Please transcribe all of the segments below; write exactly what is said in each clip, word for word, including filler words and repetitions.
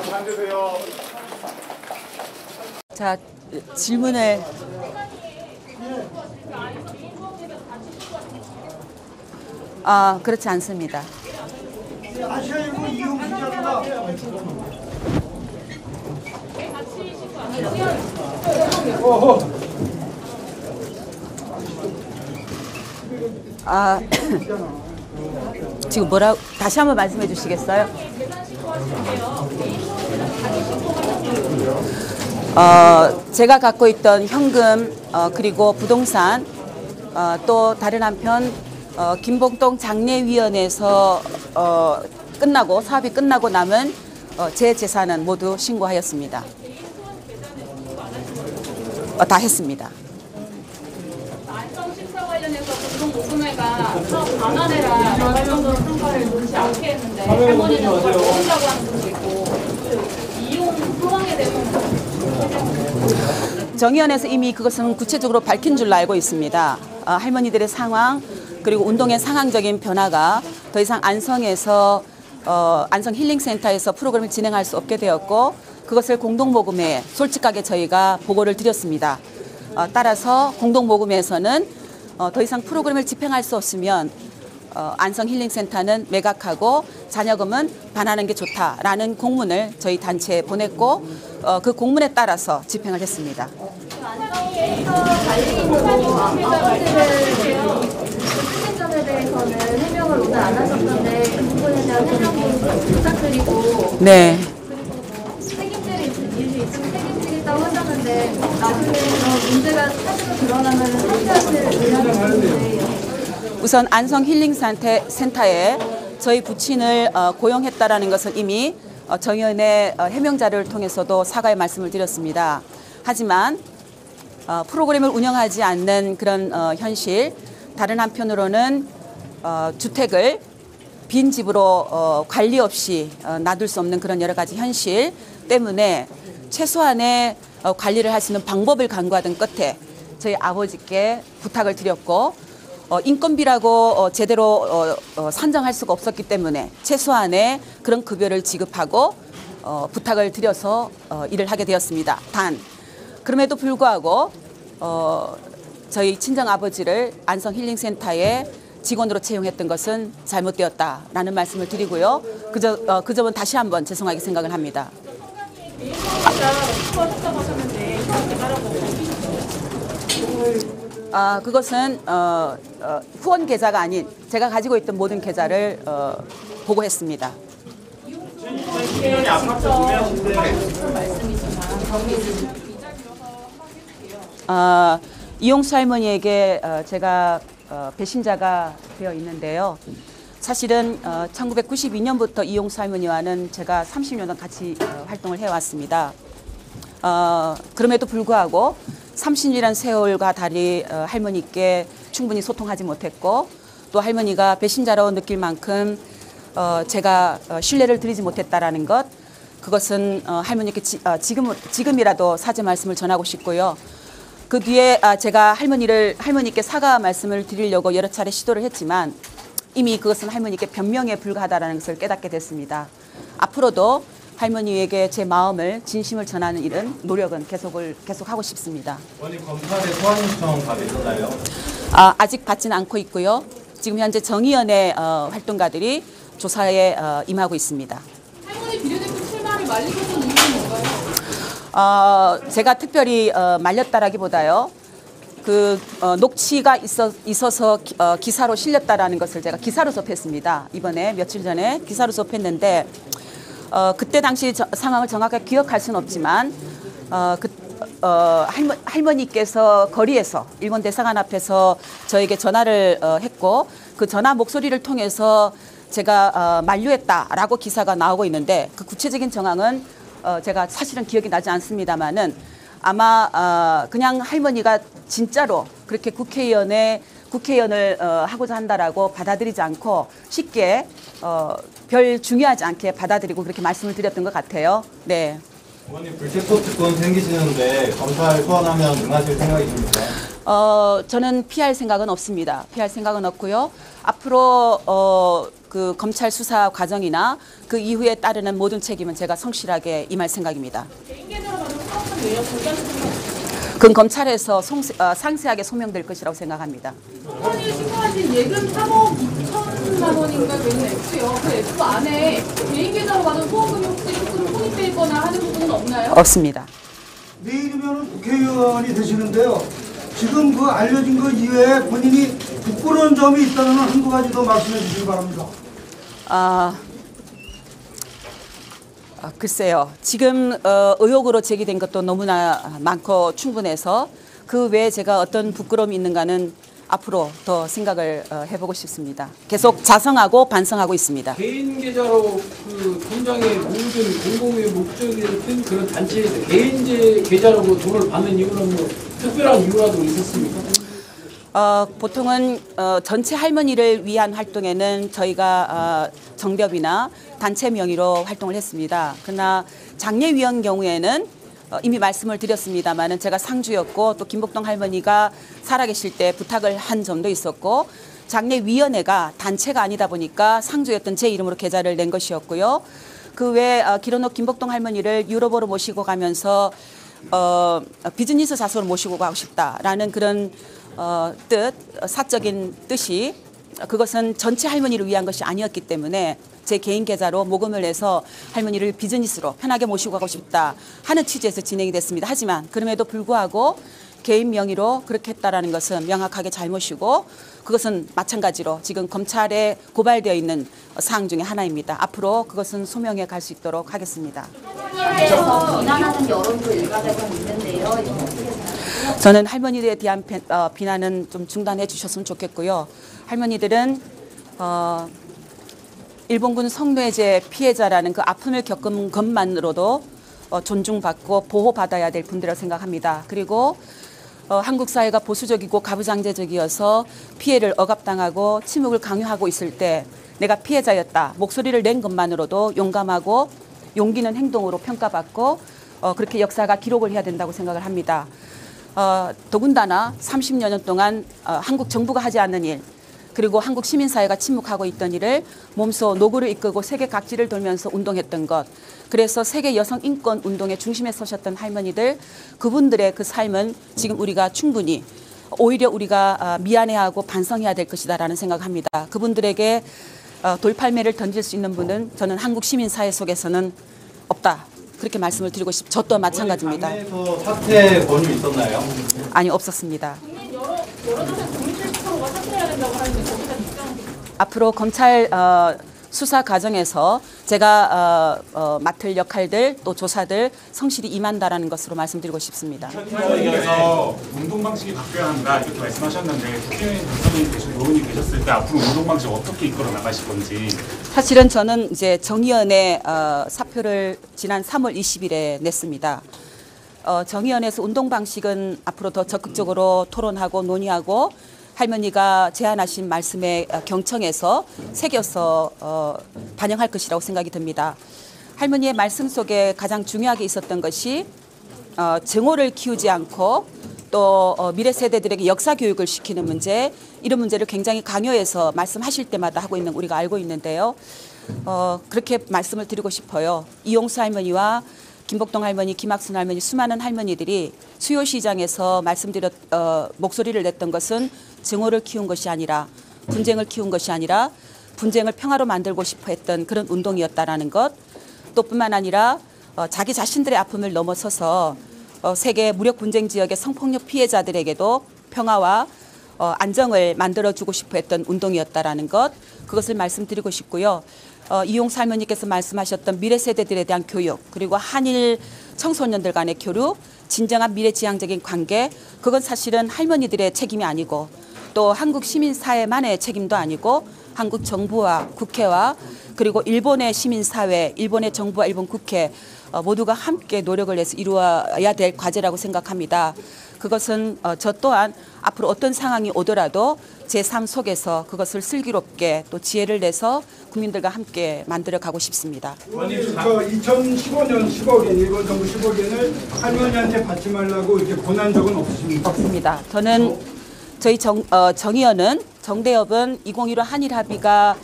자, 질문을 아, 그렇지 않습니다. 아시아일보 이용 기자입니다. 아, 지금 뭐라 다시 한번 말씀해 주시겠어요? 어, 제가 갖고 있던 현금 어, 그리고 부동산 어, 또 다른 한편 어, 김복동 장례위원회에서 어, 끝나고 사업이 끝나고 남은 어, 제 재산은 모두 신고하였습니다. 어, 다 했습니다. 안성 식사 관련해서 공동 모금회가 사업 반환해라 라고 할 정도로 성과를 놓지 않게 했는데 할머니는 정말 모른다고 하는 분도 있고 이용 상황에 대해서는 정의원에서 이미 그것은 구체적으로 밝힌 줄로 알고 있습니다. 어, 할머니들의 상황 그리고 운동의 상황적인 변화가 더 이상 안성에서 어, 안성 힐링센터에서 프로그램을 진행할 수 없게 되었고 그것을 공동모금회에 솔직하게 저희가 보고를 드렸습니다. 어, 따라서 공동모금회에서는 어, 더 이상 프로그램을 집행할 수 없으면 어, 안성 힐링센터는 매각하고 잔여금은 반환하는 게 좋다라는 공문을 저희 단체에 보냈고 어, 그 공문에 따라서 집행을 했습니다. 안성에서 관리인으로 아버지를 책임점에 대해서는 해명을 오늘 안 하셨던데 그 부분에 대한 해명 부탁드리고 네. 그리고 책임질 일이 있으면 책임지겠다고 하셨는데 나중에 그런 문제가 사실로 드러나면 사퇴하실 의향이 있는데 우선 안성 힐링센터에 저희 부친을 어, 고용했다라는 것은 이미 어, 정의원의 어, 해명 자료를 통해서도 사과의 말씀을 드렸습니다. 하지만 어, 프로그램을 운영하지 않는 그런 어, 현실, 다른 한편으로는 어, 주택을 빈 집으로 어, 관리 없이 어, 놔둘 수 없는 그런 여러 가지 현실 때문에 최소한의 어, 관리를 할 수 있는 방법을 강구하던 끝에 저희 아버지께 부탁을 드렸고 어, 인건비라고 어, 제대로 어, 어, 산정할 수가 없었기 때문에 최소한의 그런 급여를 지급하고 어, 부탁을 드려서 어, 일을 하게 되었습니다. 단 그럼에도 불구하고 어, 저희 친정아버지를 안성 힐링센터에 직원으로 채용했던 것은 잘못되었다라는 말씀을 드리고요. 그저, 어, 그 점은 다시 한번 죄송하게 생각을 합니다. 아, 그것은 어, 어, 후원 계좌가 아닌 제가 가지고 있던 모든 계좌를 어, 보고했습니다. 아, 이용수 할머니에게 어, 제가 어, 배신자가 되어 있는데요. 사실은 어, 천구백구십이 년부터 이용수 할머니와는 제가 삼십 년간 같이 어, 활동을 해왔습니다. 어, 그럼에도 불구하고 삼십 년이라는 세월과 달리 어, 할머니께 충분히 소통하지 못했고 또 할머니가 배신자로 느낄 만큼 어, 제가 어, 신뢰를 드리지 못했다라는 것 그것은 어, 할머니께 지, 어, 지금, 지금이라도 사죄 말씀을 전하고 싶고요. 그 뒤에 아, 제가 할머니를 할머니께 사과 말씀을 드리려고 여러 차례 시도를 했지만 이미 그것은 할머니께 변명에 불과하다는 것을 깨닫게 됐습니다. 앞으로도 할머니에게 제 마음을 진심을 전하는 일은 노력은 계속을 계속하고 싶습니다. 어머니 검찰에 소환 요청 받으셨나요? 아, 아직 받지는 않고 있고요. 지금 현재 정의연의 어, 활동가들이 조사에 어, 임하고 있습니다. 할머니 비례대표 출마를 말리셨던 이유는 뭔가요? 어, 제가 특별히 어, 말렸다라기보다요. 그 어, 녹취가 있어, 있어서 기, 어, 기사로 실렸다라는 것을 제가 기사로 접했습니다. 이번에 며칠 전에 기사로 접했는데 어, 그때 당시 저, 상황을 정확하게 기억할 수는 없지만 어, 그, 어, 할머, 할머니께서 거리에서 일본 대사관 앞에서 저에게 전화를 어, 했고 그 전화 목소리를 통해서 제가 어, 만류했다라고 기사가 나오고 있는데 그 구체적인 정황은 어, 제가 사실은 기억이 나지 않습니다만은 아마 어, 그냥 할머니가 진짜로 그렇게 국회의원의 국회의원을 어, 하고자 한다라고 받아들이지 않고 쉽게 어, 별 중요하지 않게 받아들이고 그렇게 말씀을 드렸던 것 같아요. 네. 어머니 불체포 특권 생기시는데 검찰 소환하면 응하실 생각이십니까? 어, 저는 피할 생각은 없습니다. 피할 생각은 없고요. 앞으로 어, 그 그 검찰 수사 과정이나 그 이후에 따르는 모든 책임은 제가 성실하게 임할 생각입니다. 개인 계좌로 받은 수억은 왜요? 공개하실 생각 그건 검찰에서 송세, 어, 상세하게 소명될 것이라고 생각합니다. 본인이 신고하신 예금 삼억 이천만 원인가 되는 액수요. 그 액수 안에 개인 계좌로 받은 후원금이 혹시 조금 포함되어 있거나 하는 부분은 없나요? 없습니다. 내일이면 국회의원이 되시는데요. 지금 그 알려진 것 이외에 본인이 부끄러운 점이 있다면 한두 가지 더 말씀해 주시기 바랍니다. 아, 아, 글쎄요. 지금 어, 의혹으로 제기된 것도 너무나 많고 충분해서 그 외에 제가 어떤 부끄러움이 있는가는 앞으로 더 생각을 어, 해보고 싶습니다. 계속 자성하고 반성하고 있습니다. 개인 계좌로 그 통장의 모든 공공의 목적이 된 그런 단체에서 개인 계좌로 그 돈을 받는 이유는 뭐 특별한 이유라도 있었습니까? 어, 보통은 어, 전체 할머니를 위한 활동에는 저희가 어, 정비업이나 단체 명의로 활동을 했습니다. 그러나 장례위원 경우에는 어, 이미 말씀을 드렸습니다마는 제가 상주였고 또 김복동 할머니가 살아계실 때 부탁을 한 점도 있었고 장례위원회가 단체가 아니다 보니까 상주였던 제 이름으로 계좌를 낸 것이었고요. 그 외에 어, 길어놓 김복동 할머니를 유럽으로 모시고 가면서 어, 비즈니스 자소로 모시고 가고 싶다라는 그런 어, 뜻, 사적인 뜻이 그것은 전체 할머니를 위한 것이 아니었기 때문에 제 개인 계좌로 모금을 해서 할머니를 비즈니스로 편하게 모시고 가고 싶다 하는 취지에서 진행이 됐습니다. 하지만 그럼에도 불구하고 개인 명의로 그렇게 했다라는 것은 명확하게 잘못이고 그것은 마찬가지로 지금 검찰에 고발되어 있는 사항 중에 하나입니다. 앞으로 그것은 소명해 갈 수 있도록 하겠습니다. 할머니에 대해서 비난하는 여론도 일각에서 있는데요. 이건 어떻게 생각하세요? 저는 할머니들에 대한 비, 어, 비난은 좀 중단해 주셨으면 좋겠고요. 할머니들은 어, 일본군 성노예제 피해자라는 그 아픔을 겪은 것만으로도 어, 존중받고 보호받아야 될 분들이라고 생각합니다. 그리고 어, 한국 사회가 보수적이고 가부장제적이어서 피해를 억압당하고 침묵을 강요하고 있을 때 내가 피해자였다. 목소리를 낸 것만으로도 용감하고 용기 있는 행동으로 평가받고 어, 그렇게 역사가 기록을 해야 된다고 생각을 합니다. 어, 더군다나 삼십여 년 동안 어, 한국 정부가 하지 않는 일 그리고 한국 시민사회가 침묵하고 있던 일을 몸소 노구를 이끌고 세계 각지를 돌면서 운동했던 것 그래서 세계 여성 인권 운동의 중심에 서셨던 할머니들 그분들의 그 삶은 지금 우리가 충분히 오히려 우리가 미안해하고 반성해야 될 것이다라는 생각합니다. 그분들에게 돌팔매를 던질 수 있는 분은 저는 한국 시민사회 속에서는 없다. 그렇게 말씀을 드리고 싶. 저 또한 마찬가지입니다. 당내에서 사퇴 권유 있었나요? 아니 없었습니다. 국민 여러 여러 사람 국민 칠십 퍼센트가 사퇴해야 된다고 하는데 거기다 입장. 앞으로 검찰 어, 수사 과정에서 제가 어, 어, 맡을 역할들 또 조사들 성실히 임한다라는 것으로 말씀드리고 싶습니다. 의원님께서 운동 방식이 바뀌어야 한다 이렇게 말씀하셨는데 국회의원 당선인이 되셔 의원이 되셨을 때 앞으로 운동 방식 어떻게 이끌어 나가실 건지. 사실은 저는 이제 정의연의 어, 사표를 지난 삼월 이십일에 냈습니다. 어, 정의연에서 운동 방식은 앞으로 더 적극적으로 토론하고 논의하고 할머니가 제안하신 말씀에 경청해서 새겨서 어, 반영할 것이라고 생각이 듭니다. 할머니의 말씀 속에 가장 중요하게 있었던 것이 어, 증오를 키우지 않고 또 어, 미래 세대들에게 역사 교육을 시키는 문제 이런 문제를 굉장히 강요해서 말씀하실 때마다 하고 있는 우리가 알고 있는데요. 어, 그렇게 말씀을 드리고 싶어요. 이용수 할머니와 김복동 할머니, 김학순 할머니 수많은 할머니들이 수요시장에서 말씀드렸 어, 목소리를 냈던 것은 증오를 키운 것이 아니라 분쟁을 키운 것이 아니라 분쟁을 평화로 만들고 싶어 했던 그런 운동이었다라는 것 또 뿐만 아니라 어, 자기 자신들의 아픔을 넘어서서 어, 세계 무력 분쟁 지역의 성폭력 피해자들에게도 평화와 어, 안정을 만들어주고 싶어 했던 운동이었다라는 것 그것을 말씀드리고 싶고요. 어, 이용수 할머니께서 말씀하셨던 미래 세대들에 대한 교육 그리고 한일 청소년들 간의 교류 진정한 미래지향적인 관계 그건 사실은 할머니들의 책임이 아니고 또 한국 시민사회만의 책임도 아니고 한국 정부와 국회와 그리고 일본의 시민사회, 일본의 정부와 일본 국회 어, 모두가 함께 노력을 해서 이루어야 될 과제라고 생각합니다. 그것은 어, 저 또한 앞으로 어떤 상황이 오더라도 제 삶 속에서 그것을 슬기롭게 또 지혜를 내서 국민들과 함께 만들어가고 싶습니다. 의원님, 저 이천십오 년 십억 엔, 일본 정부 십억 엔을 할머니한테 받지 말라고 이렇게 권한 적은 없으십니까? 없습니다. 저는 저희 정, 어, 정의연은 정대협은 이천십오 한일 합의가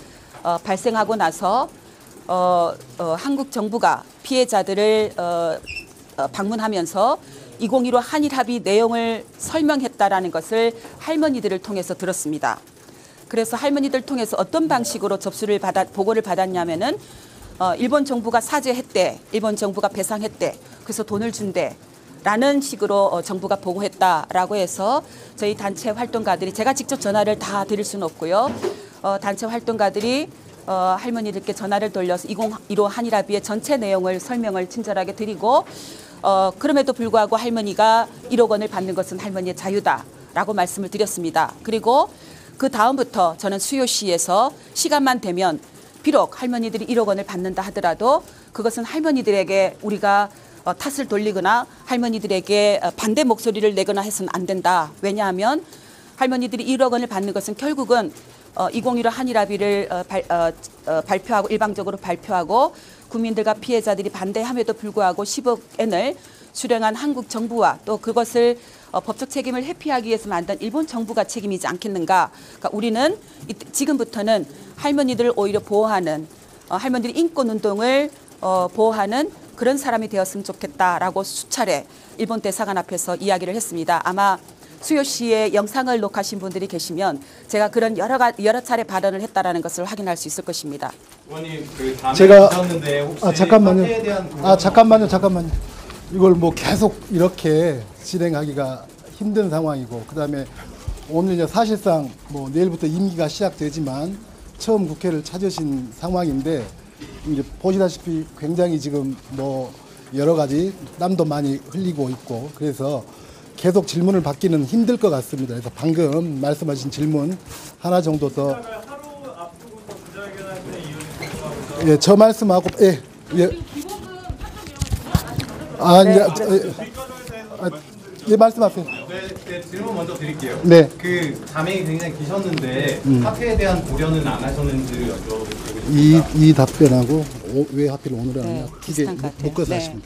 어, 발생하고 나서 어, 어, 한국 정부가 피해자들을 어, 어, 방문하면서 이천십오 한일 합의 내용을 설명했다라는 것을 할머니들을 통해서 들었습니다. 그래서 할머니들 통해서 어떤 방식으로 접수를 받아 보고를 받았냐면은 어, 일본 정부가 사죄했대, 일본 정부가 배상했대, 그래서 돈을 준대. 라는 식으로 어, 정부가 보고했다라고 해서 저희 단체 활동가들이 제가 직접 전화를 다 드릴 수는 없고요. 어, 단체 활동가들이 어, 할머니들께 전화를 돌려서 이천십오 한일 합의의 전체 내용을 설명을 친절하게 드리고 어, 그럼에도 불구하고 할머니가 일억 원을 받는 것은 할머니의 자유다라고 말씀을 드렸습니다. 그리고 그 다음부터 저는 수요시에서 시간만 되면 비록 할머니들이 일억 원을 받는다 하더라도 그것은 할머니들에게 우리가 어, 탓을 돌리거나 할머니들에게 어, 반대 목소리를 내거나 해서는 안 된다. 왜냐하면 할머니들이 일억 원을 받는 것은 결국은 어, 이천십오 한일 합의를 어, 발, 어, 어, 발표하고 일방적으로 발표하고 국민들과 피해자들이 반대함에도 불구하고 십억 엔을 수령한 한국 정부와 또 그것을 어, 법적 책임을 회피하기 위해서 만든 일본 정부가 책임이지 않겠는가. 그러니까 우리는 이, 지금부터는 할머니들을 오히려 보호하는 어, 할머니들의 인권운동을 어, 보호하는 그런 사람이 되었으면 좋겠다라고 수차례 일본 대사관 앞에서 이야기를 했습니다. 아마 수요시에 영상을 녹화하신 분들이 계시면 제가 그런 여러, 가, 여러 차례 발언을 했다라는 것을 확인할 수 있을 것입니다. 의원님 그 담에 제가- 주셨는데 혹시 아 잠깐만요. 사태에 대한 아 잠깐만요, 잠깐만요. 이걸 뭐 계속 이렇게 진행하기가 힘든 상황이고, 그다음에 오늘 이제 사실상 뭐 내일부터 임기가 시작되지만 처음 국회를 찾으신 상황인데 이제 보시다시피 굉장히 지금 뭐 여러 가지 땀도 많이 흘리고 있고 그래서 계속 질문을 받기는 힘들 것 같습니다. 그래서 방금 말씀하신 질문 하나 정도 더. 예, 저 말씀하고 예, 예. 아, 네. 예, 아, 예, 말씀하세요. 네, 네, 질문 먼저 드릴게요. 네. 그 담에 굉장히 기셨는데 사태에 대한 고려는 안 하셨는지를 여쭤보고 싶습니다. 이, 이 답변하고 오, 왜 하필 오늘은 네, 하냐 크게 비슷한 것 같아요. 묶어서 네. 하십니다.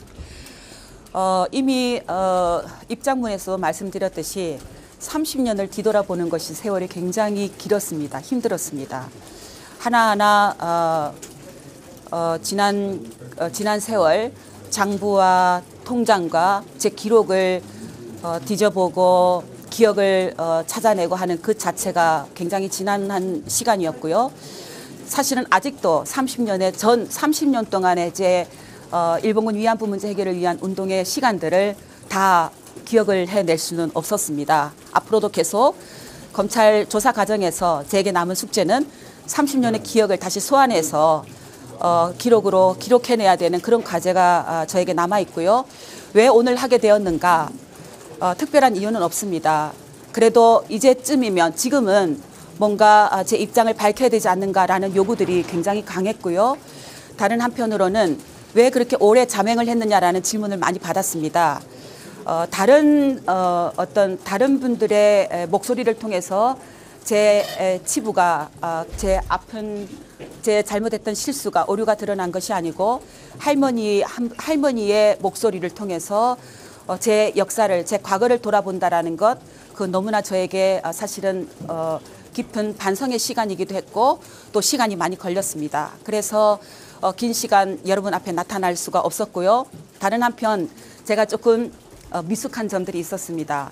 어, 이미 어, 입장문에서 말씀드렸듯이 삼십 년을 뒤돌아보는 것이 세월이 굉장히 길었습니다. 힘들었습니다. 하나하나 어, 어, 지난 어, 지난 세월 장부와 통장과 제 기록을 어, 뒤져보고 기억을 어, 찾아내고 하는 그 자체가 굉장히 지난한 시간이었고요. 사실은 아직도 삼십 년의 전 삼십 년 동안의 제 어, 일본군 위안부 문제 해결을 위한 운동의 시간들을 다 기억을 해낼 수는 없었습니다. 앞으로도 계속 검찰 조사 과정에서 제게 남은 숙제는 삼십 년의 기억을 다시 소환해서 어, 기록으로 기록해내야 되는 그런 과제가 아, 저에게 남아 있고요. 왜 오늘 하게 되었는가? 어, 특별한 이유는 없습니다. 그래도 이제쯤이면 지금은 뭔가 아, 제 입장을 밝혀야 되지 않는가라는 요구들이 굉장히 강했고요. 다른 한편으로는 왜 그렇게 오래 자맹을 했느냐라는 질문을 많이 받았습니다. 어, 다른 어, 어떤 다른 분들의 에, 목소리를 통해서 제 에, 치부가 어, 제 아픈 제 잘못했던 실수가 오류가 드러난 것이 아니고 할머니 한, 할머니의 목소리를 통해서 어, 제 역사를 제 과거를 돌아본다라는 것 그 너무나 저에게 어, 사실은 어, 깊은 반성의 시간이기도 했고 또 시간이 많이 걸렸습니다. 그래서 어, 긴 시간 여러분 앞에 나타날 수가 없었고요. 다른 한편 제가 조금 어, 미숙한 점들이 있었습니다.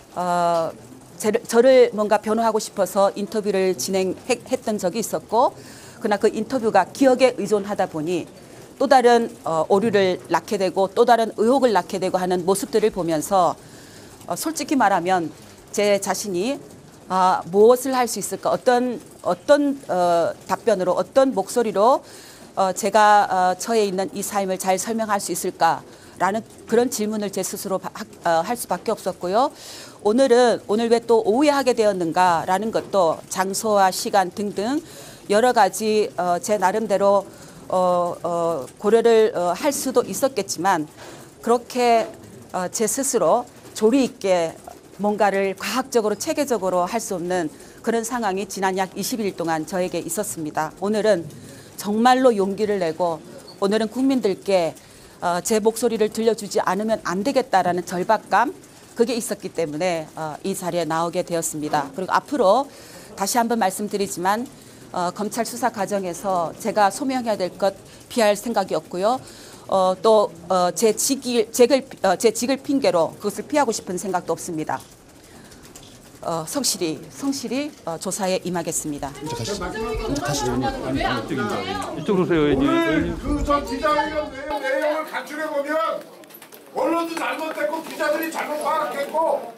어, 제, 저를 뭔가 변호하고 싶어서 인터뷰를 진행했던 적이 있었고 그러나 그 인터뷰가 기억에 의존하다 보니 또 다른 어, 오류를 낳게 되고 또 다른 의혹을 낳게 되고 하는 모습들을 보면서 어, 솔직히 말하면 제 자신이 아, 무엇을 할 수 있을까 어떤 어떤 어, 답변으로 어떤 목소리로 어, 제가 어, 처해 있는 이 삶을 잘 설명할 수 있을까라는 그런 질문을 제 스스로 하, 어, 할 수밖에 없었고요. 오늘은 오늘 왜 또 오후에 하게 되었는가라는 것도 장소와 시간 등등 여러 가지 어, 제 나름대로 어, 어, 고려를 어, 할 수도 있었겠지만 그렇게 어, 제 스스로 조리 있게 뭔가를 과학적으로 체계적으로 할 수 없는 그런 상황이 지난 약 이십 일 동안 저에게 있었습니다. 오늘은 정말로 용기를 내고 오늘은 국민들께 어, 제 목소리를 들려주지 않으면 안 되겠다라는 절박감 그게 있었기 때문에 어, 이 자리에 나오게 되었습니다. 그리고 앞으로 다시 한번 말씀드리지만 어, 검찰 수사 과정에서 제가 소명해야 될 것 피할 생각이 없고요. 어, 또 어, 제 직을 제글 어, 제 직을 핑계로 그것을 피하고 싶은 생각도 없습니다. 어, 성실히 성실히 어, 조사에 임하겠습니다. 이쪽으로 오세요, 의원님. 그저 기자회견 내용, 내용을 간추려 보면 언론도 잘못됐고 기자들이 잘못 파악했고